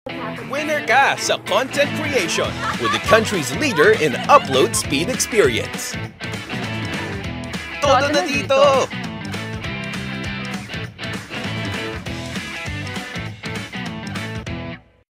Winner ka sa content creation with the country's leader in upload speed experience. Todo na dito!